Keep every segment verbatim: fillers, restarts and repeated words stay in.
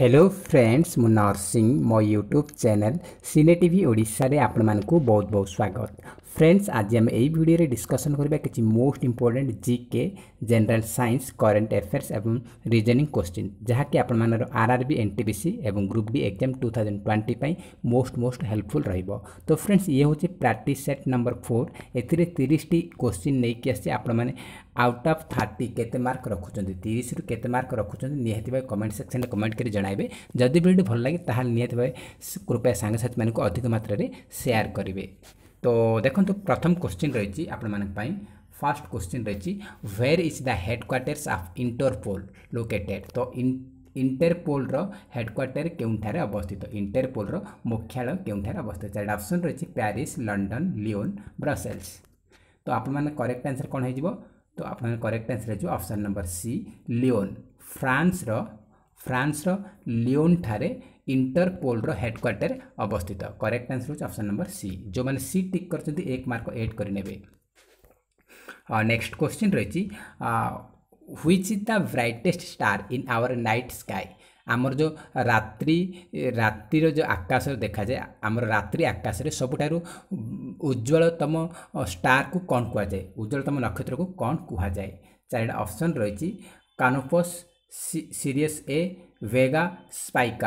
Hello friends मु नरसिंह मो YouTube channel cine TV Odisha रे आपण मानकु बहुत बहुत स्वागत। फ्रेंड्स आज हम एई वीडियो रे डिस्कशन करबा किछि most important GK general science current affairs एवं रीजनिंग क्वेश्चन जहा कि आपण मानर आरआरबी एनटीपीसी एवं group D exam two thousand twenty पई मोस्ट मोस्ट हेल्पफुल रहइबो। तो फ्रेंड्स ये होछि प्रैक्टिस सेट नंबर फोर एथिरे तीस टी क्वेश्चन नै कि आसी आपण माने आउट ऑफ थर्टी केते मार्क रखुचंदी तीस रु केते मार्क रखुचंदी निहाती भाई कमेंट सेक्शन रे कमेंट करी जणाइबे। जदि वीडियो भल लागे ताहाल निहाती भाई कृपया सांग साथी मानक अधिक मात्रा रे शेयर करिवे। तो देखंतु प्रथम क्वेश्चन रहिछि आपण मानक पई फर्स्ट क्वेश्चन रहिछि where is the headquarters of Interpol located. तो इंटरपोल रो हेडक्वार्टर केउंठारे अवस्थित इंटरपोल रो मुख्यालय केउंठारे अवस्थित चार ऑप्शन रहिछि पेरिस लंडन लियोन ब्रसेल्स। तो आपण माने करेक्ट आंसर कोन हे जिवो तो आपण करेक्ट आंसर जो option number C Lyon France रो फ्रांस रो लियोन ठारे इंटरपोल रो हेडक्वार्टर अवस्थित। करेक्ट आंसर हो ऑप्शन नंबर सी जो माने सी टिक करछथि एक मार्क ऐड करि नेबे। नेक्स्ट क्वेश्चन रहिछि which is the brightest star in our night sky. आमर जो रात्रि रातिर जो आकाश देखा जाए आमर रात्रि आकाश रे सबुठारु उज्ज्वलतम स्टार को कौन कुआ जाए उज्ज्वलतम नक्षत्र को कौन कुआ जाए। चारिटा ऑप्शन रही कानोपस सीरियस ए वेगा स्पाइका।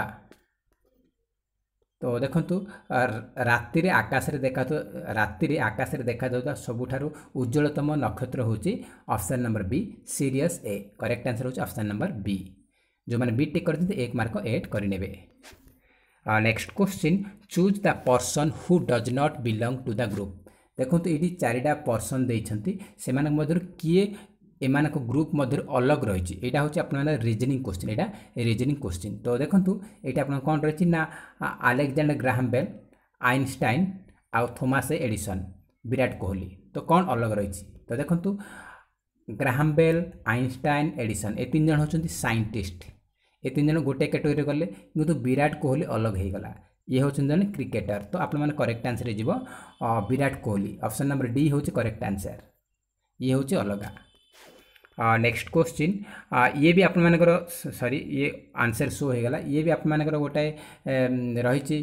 तो देखंतु राति रे आकाश रे देखा तो राति रे आकाश रे देखा जाउता सबुठारु उज्ज्वलतम नक्षत्र होची ऑप्शन नंबर बी सीरियस ए। करेक्ट आंसर होची ऑप्शन नंबर बी जो मैंने बी टिक करते एक मार्क ऐड करेंगे। Next question choose the person who does not belong to the group. देखो तो ये चारिटा पर्सन देइछंती सेमान मधुर किए एमान को ग्रुप मधुर अलग रही एटा होची आपन रीजनिंग क्वेश्चन एटा रीजनिंग क्वेश्चन। तो देखंतु एटा आपन कोन रही ना अलेक्जेंडर ग्राहम बेल आइंस्टाइन आ थॉमस एडिसन विराट कोहली। तो कौन अलग रही तो देखंतु ग्राहम बेल आइंस्टाइन एडिसन ए तीन जन होचंती साइंटिस्ट ए तीन जन गोटे कैटेगरी गले किंतु विराट कोहली अलग हो गला ये होचन जन क्रिकेटर। तो आपण माने करेक्ट आंसर हे जिवो Virat Kohli option number D होची करेक्ट आंसर ये होची अलगा। नेक्स्ट क्वेश्चन ये भी आपण मानकर सॉरी ये आंसर शो हो गला ये भी आपण मानकर गोटे रही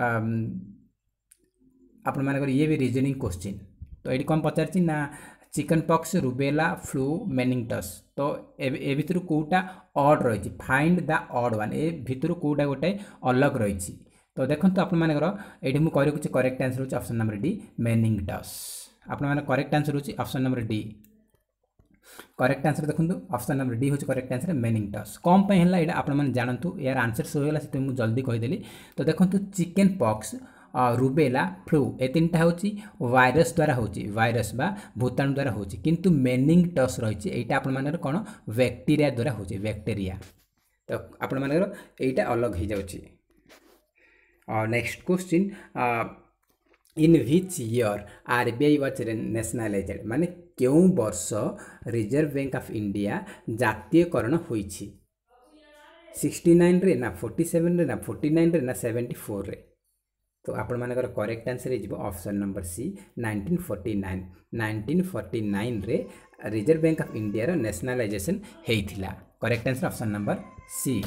आपण मानकर ये भी रीजनिंग क्वेश्चन। तो ये कौन पचार ना chicken pox rubella flu meningitis. तो ए भितर कोटा ऑड रही फाइंड द ऑड वन ए भितर कोटा गोटे अलग रही। तो देखो तो आपण मानकर ये मुझे कह करेक्ट आंसर होची ऑप्शन नंबर डी मेनिंगटस। आपण माने करेक्ट आंसर होची option number D correct answer देखो ऑप्शन नंबर डी होची करेक्ट आंसर मेनिंगटस। कौन पे हला एटा आपण माने जानतु यार आंसर सो होला से मुझे जल्दी कहीदेली। तो देखो चिकन पॉक्स रुबेला फ्लू ए तीन टा होची वायरस द्वारा होची वायरस बा भूताणु द्वारा होची किंतु मेनिंगटस रही एटा आपण माने कोन बैक्टीरिया द्वारा होची बैक्टीरिया। तो आपण माने एटा अलग हो जाउची। Next question in which year RBI was nationalized माने केउ वर्ष रिजर्व बैंक ऑफ इंडिया जातीयकरण होईछि सिक्सटी नाइन रे ना फोर्टी सेवन रे ना फोर्टी नाइन रे ना सेवेंटी फोर रे। तो आपण मानकर करेक्ट आंसर हो option number C nineteen forty nine nineteen forty nine रे रिजर्व बैंक ऑफ इंडिया रो नेशनलाइजेशन हेइथिला। Correct answer option number C.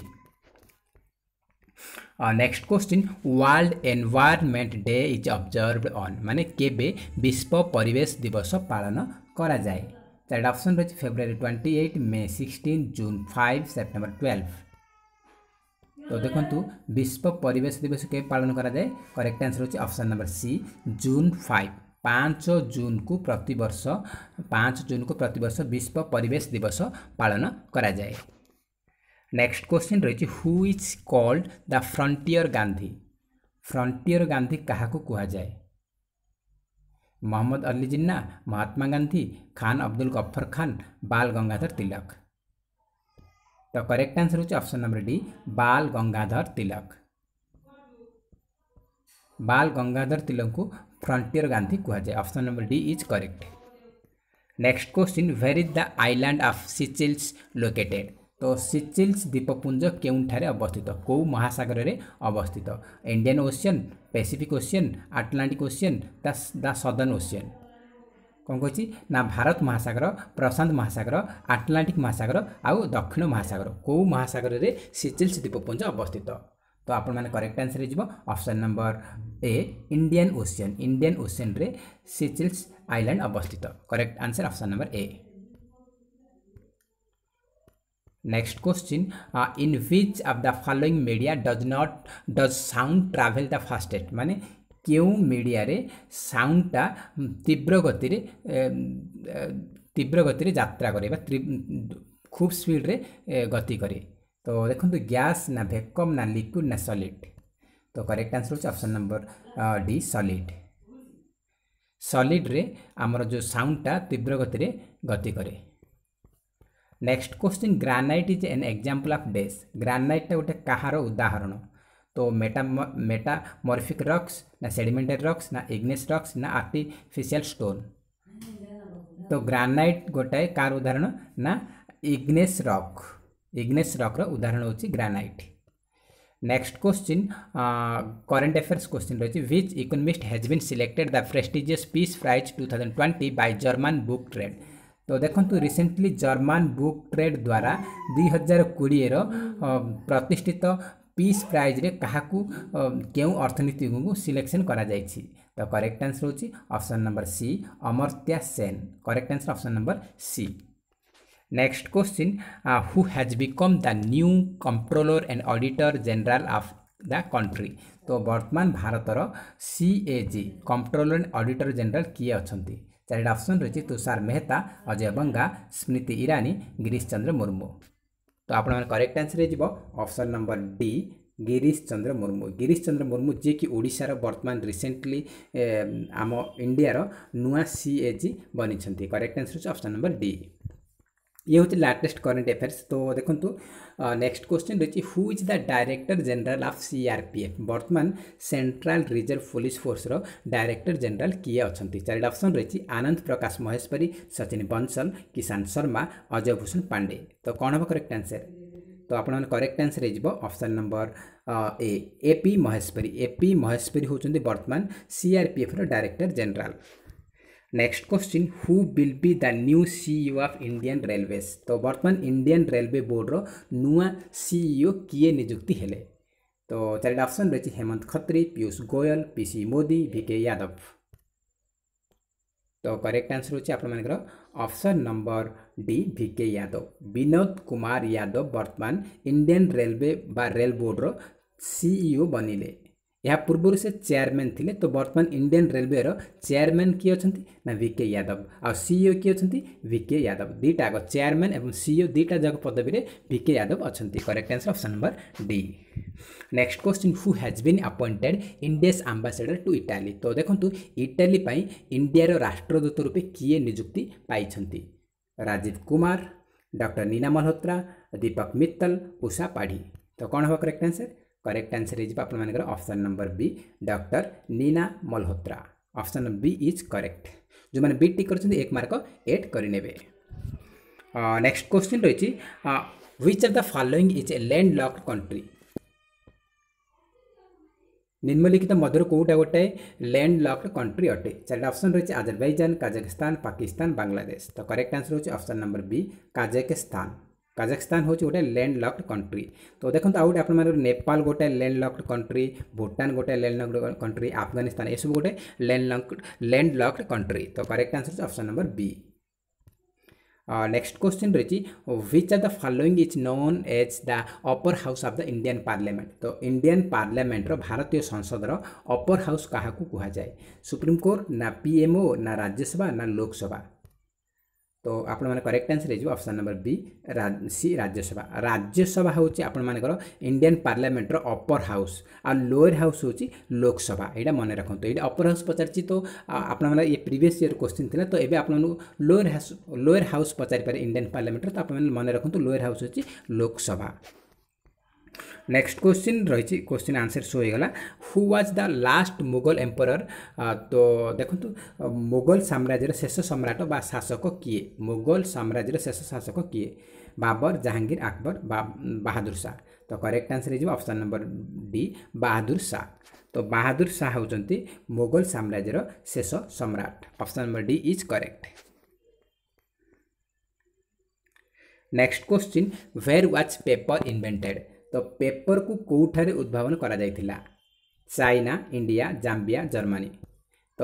Next question world environment day is observed on माने केबे विश्व परिवेश दिवस पालन करा जाए। चार ऑप्शन रही February twenty eight May sixteen June five September twelve. तो देखंतु विश्व परिवेश दिवस के पालन करा जाए करेक्ट आंसर होची option number C June five पाँच जून को प्रति वर्ष पाँच जून को प्रति वर्ष विश्व परिवेश दिवस पालन करा जाए। नेक्स्ट क्वेश्चन रही who is called the frontier Gandhi. Frontier Gandhi क्या कहा जाए मोहम्मद अली जिन्ना महात्मा गांधी खान अब्दुल गफ्फर खान बाल गंगाधर तिलक। तो करेक्ट आंसर होची option number D Bal Gangadhar तिलक। बाल गंगाधर तिलक को फ्रंटियर गांधी कहा जाए option number D is correct. Next question where is the island of Seychelles located. तो सिचिल्स द्वीपपुंज केउंठारे अवस्थित कौ महासागर रे अवस्थित Indian Ocean Pacific Ocean Atlantic Ocean the Southern Ocean. कौन कही ना भारत महासागर, प्रशांत महासागर, आटलांटिक महासागर आउ दक्षिण महासागर कौ महासागर रे सिचेल्स द्वीपपुंज अवस्थित। तो आपण माने करेक्ट आंसर हो option number A Indian Ocean. Indian Ocean रे सिचेल्स आइलैंड अवस्थित। Correct answer option number A. Next question, in which of the following media does not does sound travel the fastest, माने क्यों media रे साउंडटा तीव्र गति रे तीव्र गति रे यात्रा करे खूब स्पीड रे गति करे। तो देखो गैस ना वैक्यूम ना लिक्विड ना सॉलिड। तो करेक्ट आंसर हो option number D solid. Solid रे आमर जो साउंडटा तीव्र गति रे गति करे। Next question, granite is an example of days. Granite गोटे कहार उदाहरण। तो मेटा मेटामॉर्फिक रॉक्स ना सेडिमेंटरी रॉक्स ना इग्नेस रॉक्स ना आर्टिफिशियल स्टोन। तो ग्रानाइट गोटाए कार उदाहरण ना इग्नेस रॉक। इग्नेस रॉक रो उदाहरण होची granite. Next question, current affairs question रही, which economist has been selected the prestigious peace prize two thousand twenty by German book trade. तो देखो रिसेंटली जर्मन बुक ट्रेड द्वारा दुई हजार कोड़े प्रतिष्ठित पीस प्राइज रे काहाकू क्यों अर्थनीति को सिलेक्शन करा जायछि। तो करेक्ट आंसर होची option number C Amartya Sen. Correct answer option number C. Next question, who has become the new controller and auditor general of the country. तो वर्तमान भारतर CAG controller and auditor general किए अछंती। चारिटा ऑप्शन रही, तुषार मेहता, अजय बंगा, स्मृति ईरानी, गिरीश चंद्र मुर्मू। तो आप करेक्ट आंसर हो option number D Girish Chandra Murmu. Girish Chandra Murmu ji कि ओडिशार वर्तमान रिसेंटली आम इंडियार नुआ सीएजी बनी। करेक्ट आंसर हो ऑप्शन नंबर डी। ये हूँ लाटेस्ट करेंट अफेयर्स। तो देखो नेक्स्ट क्वेश्चन रही, who is the director general of CRPF. वर्तमान सेंट्रल रिजर्व पुलिस फोर्स रो डायरेक्टर जनरल किए अछंती। चारिटा ऑप्शन रही, आनंद प्रकाश महेश्वरी, सचिन बंसल, किसान शर्मा, अजय भूषण पांडे। तो कौन हम करेक्ट आंसर? तो आप करेक्ट आंसर हो option number A AP Maheshwari. AP Maheshwari होचंदी वर्तमान सीआरपीएफ रो director general. Next question, who will be the new CEO of Indian railways. तो वर्तमान इंडियन रेलवे बोर्ड रो नुआ सीईओ किए नियुक्ति हेले। तो चारिटा ऑप्शन रही, हेमंत खत्री, पीयूष गोयल, पीसी मोदी, वीके यादव। तो करेक्ट आंसर होची आप मानकर option number D VK Yadav. Vinod Kumar Yadav वर्तमान इंडियन रेलवे बा रेल बोर्ड रो सीईओ बनिले। या पूर्व से चेयरमैन थिले। तो वर्तमान इंडियन रेलवे रो चेयरमैन किए अछंती ना वीके यादव, आ सीईओ किए अछंती वीके यादव। दीटा आग चेयरमैन एवं सीईओ दीटा जग पदवी रे वीके यादव अछंती। Correct answer option number D. Next question, who has been appointed India's ambassador to Italy. तो देखंतु इटाली पई इंडिया रो राष्ट्रदूत रूपे किए नियुक्ति पाइछंती। राजीव कुमार, डॉक्टर नीना मल्होत्रा, दीपक मित्तल, उषा पाढ़ी। तो कौन हो करेक्ट आंसर? करेक्ट आंसर हो आप option number B doctor Nina Malhotra. Option B is correct. जो मैंने बी टिक कर एक मार्क एड करने। नेक्स्ट क्वेश्चन रही, which of the following is a land locked country. निम्नलिखित मध्य कौटा गोटे लैंड लॉक्ड कंट्री अटे। चार ऑप्शन रही, अजरबैजान, काजाखस्तान, पाकिस्तान, बांग्लादेश। तो करेक्ट आंसर हो option number B Kazakhstan. Kazakhstan हूँ गोटे लैंड लॉक्ड कंट्री। तो देखो आउ गोटे आप नेपाल गोटे लैंड लॉक्ड कंट्री, भूटान गोटे लैंड लॉक्ड कंट्री, अफगानिस्तान ये सब गोटे landlocked land locked country. तो correct answer option number B. Next question रही, which of the following is known as the upper house of the Indian parliament. तो Indian parliament रो भारतीय संसद रो upper house क्या कह जाए? सुप्रीम कोर्ट ना पीएमओ ना राज्यसभा ना लोकसभा। तो आप करेक्ट आंसर हो option number B C Rajya Sabha. Rajya Sabha हूँ आपर इंडियन पार्लियामेंट रो अपर हाउस आ लोअर हाउस हूँ लोकसभा। यहाँ मन रखते ये अपर हाउस पचार तो आप ये प्रीवियस ईयर क्वेश्चन था। तो ये आप लोअर हाउस लोअर हाउस पचारि पारे इंडियन पार्लियामेंट। तो आप मन रखते लोअर हाउस हूँ लोकसभा। नेक्स्ट क्वेश्चन रही, क्वेश्चन आंसर शो होगा, who was the last Mughal emperor. तो देखो मुगल साम्राज्यर शेष सम्राट बा शासक किए? मुगल साम्राज्यर शेष शासक किए? बाबर, जहांगीर, अकबर, बा, बहादुर शाह। तो करेक्ट आंसर हो option number D Bahadur Shah. तो बहादुर शाह होचंती मोगल साम्राज्यर शेष सम्राट। Option number D is correct. Next question where was paper invented. तो पेपर को कोठारे उद्भावन करा जायथिला चाइना इंडिया जाम्बिया जर्मनी। तो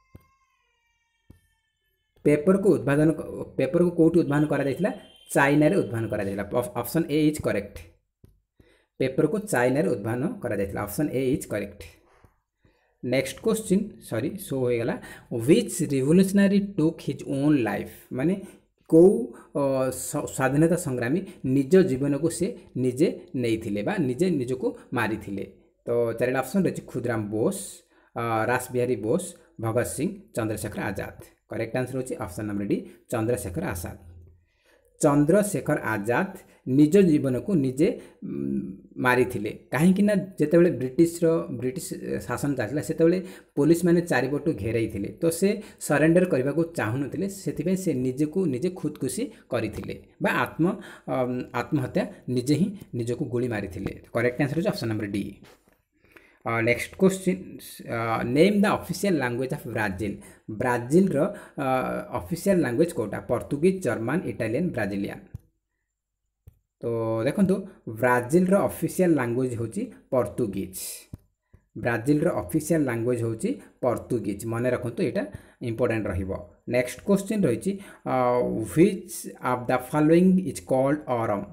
पेपर को उद्भावन पेपर को कोठी उद्भावन करा जायथिला चाइना रे उद्भावन करा जायथिला। Option A is correct. Paper को चाइना रे उद्भावन करा जायथिला। Option A is correct. Next question sorry so हो गला which revolutionary took his own life. माने को स्वाधीनता संग्रामी निज जीवन को से निजे नहीं बा निजे निज को मारी थिले। तो चार ऑप्शन रही खुदराम बोस रासबिहारी बोस भगत सिंह चंद्रशेखर आजाद। करेक्ट आंसर होची option number D Chandrashekhar Azad. Chandrashekhar Azad निज जीवन को निजे मारी थिले कहीं ना जितेबाला ब्रिटिश ब्रिटिश शासन चलता से पुलिस मैंने चारिपटू घेराई थिले तो से सरेंडर करने को चाहून से से निजे को निजे खुदकुशी करते आत्म आत्महत्या निजे ही निज को गोली मारी थिले। Correct answer option number D. Next question name the official language of Brazil. Brazil रो ऑफिशियल लैंग्वेज कोटा पोर्तुगीज जर्मन इटालियन ब्राजिलियन। तो देखो ब्राजिल रो ऑफिशियल लैंग्वेज होची पोर्तुगीज। ब्राजिल रो ऑफिशियल लैंग्वेज होची पोर्तुगीज मन रखु यहाँ इंपोर्टेंट रहिबो। नेक्स्ट क्वेश्चन रही which of the following is called aurum.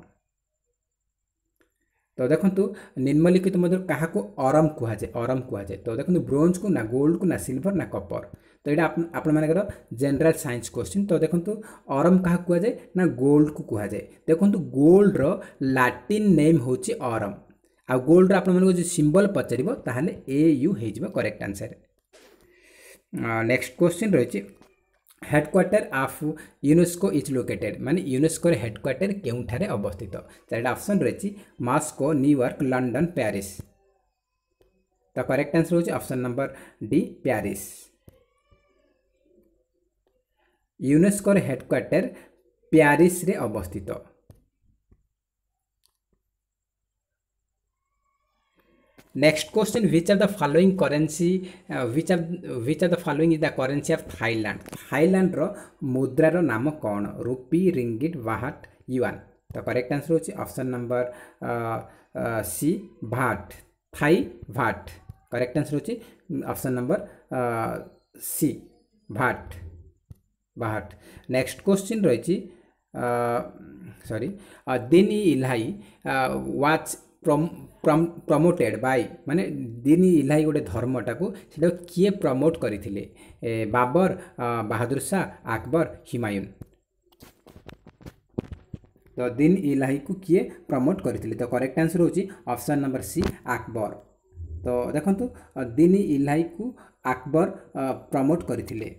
तो देखो निम्नलिखित मध्य क्या ऑरम कहुए ऑरम कहुए। तो देखो ब्रोंज को ना गोल्ड को ना सिल्वर ना कपर। तो यहाँ आपण मानकर जनरल साइंस क्वेश्चन। तो देखो ऑरम क्या कहुए ना गोल्ड को कहुए। देखो गोल्ड रो लाटिन नेम होची ऑरम आ गोल्ड आपण मानको जो सिंबल पचारिबो ताहले ए यू हेजिबो करेक्ट आंसर। नेक्स्ट क्वेश्चन रही headquarter of UNESCO is located. माने यूनेस्को हेडक्वार्टर केउठारे अवस्थित। चार ऑप्शन रही मॉस्को न्यूयॉर्क लंडन पेरिस। तो करेक्ट आंसर होची option number D Paris. UNESCO headquarter Paris रे अवस्थित। Next question which of the following currency which of which of the following is the currency of Thailand. Thailand रो मुद्रार नाम कौन rupee ringgit baht yuan. तो correct answer होची option number C baht Thai baht. Correct answer होची option number C baht baht. Next question रही sorry Din Ilahi watch promoted by माने दिन इलाही गोटे धर्मटा को से किए प्रमोट करते बाबर बहादुर शाह अकबर हुमायूं। तो दिन इलाही को किए प्रमोट करते। तो करेक्ट आंसर होची ऑप्शन नंबर सी अकबर। तो देखो दिन इलाही को अकबर प्रमोट करते।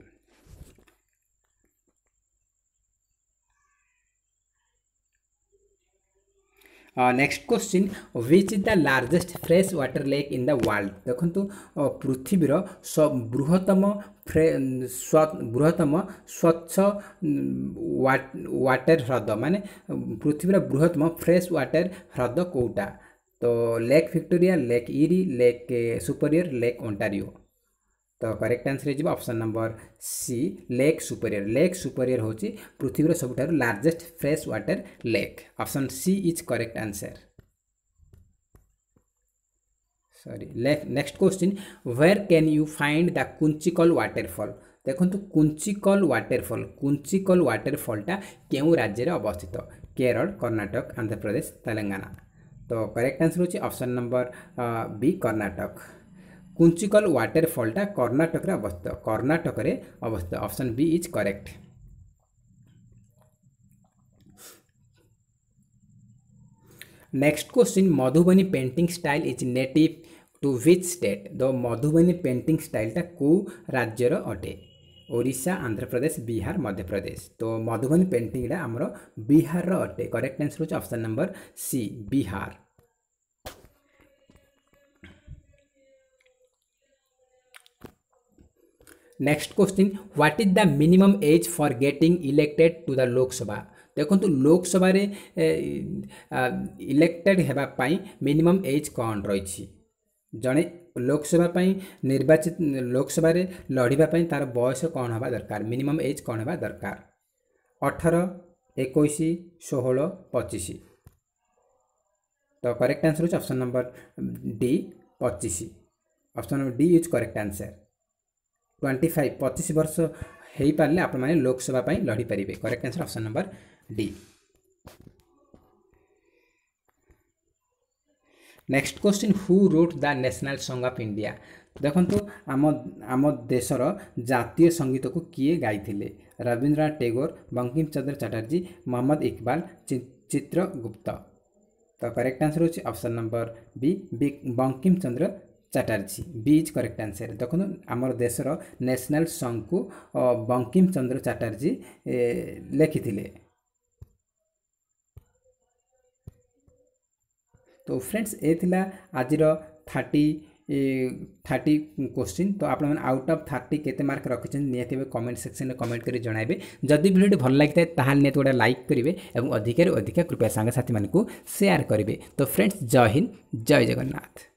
Next question which is the largest fresh water lake in the world. देखो पृथ्वीर बृहत्तम बृहत्तम स्वच्छ वाटर ह्रद माने पृथ्वीर बृहत्तम फ्रेश वाटर ह्रद कोटा। तो lake Victoria lake Erie lake Superior lake Ontario. तो करेक्ट आंसर है option number C lake Superior. Lake Superior होची पृथ्वीर सबुठारु largest fresh water lake. Option C is correct answer sorry. Next question where can you find the Kunchikal waterfall. देखो Kunchikal waterfall Kunchikal वाटरफॉलटा केउ राज्य रे अवस्थित केरल कर्नाटक आंध्र प्रदेश तेलंगाना। तो करेक्ट आंसर होची option number B Karnataka. Kunchikal वाटरफॉलटा कर्नाटक रे अवस्थित कर्नाटक रे अवस्थित। Option B is correct. Next question Madhubani painting style is native to which state. The Madhubani painting स्टाइलटा को राज्यर अटे ओडिशा आंध्र प्रदेश बिहार मध्य प्रदेश। तो मधुबनी पेंटिंगटा आमर बिहार अटे। करेक्ट आंसर होची option number C Bihar. Next question what is the minimum age for getting elected to the Lok Sabha. देखो Lok Sabha elected होगापाई मिनिमम एज कौन रही जड़े लोकसभा निर्वाचित लोकसभा लड़ाई तार बयस कौन हवा दरकार मिनिमम एज कौन हवा दरकार अठारह इक्कीस षोह पच्चीस तो करेक्ट आंसर हो ऑप्शन नंबर डी पच्चीस option number D is correct answer twenty five पच्चीस वर्ष हो पारे आप लोकसभा लड़ी पारे correct answer option number D. Next question who wrote the national song of India देखो आम आम देशर जातीय संगीत को किए गाई रविंद्रनाथ टैगोर बंकिम चंद्र चटर्जी मोहम्मद इकबाल चित्रगुप्त तो करेक्ट आंसर होची option number B Bankim Chandra Chatterjee B is correct answer देखो आम देशर नेशनल सॉन्ग को बंकिम चंद्र चटर्जी लिखि तो फ्रेंड्स ये थिला आजिर थर्टी थर्टी क्वेश्चन तो आप आउट ऑफ थर्टी केते मार्क रखिछन नियति कमेंट सेक्शन में कमेंट करी जणाइबे जदि वीडियो भल लगी ताहाल नियति गोटे लाइक करेंगे और अधिक अधिक कृपया सांग साथी मानकू शेयर करेंगे तो फ्रेंड्स जय हिंद जय जगन्नाथ।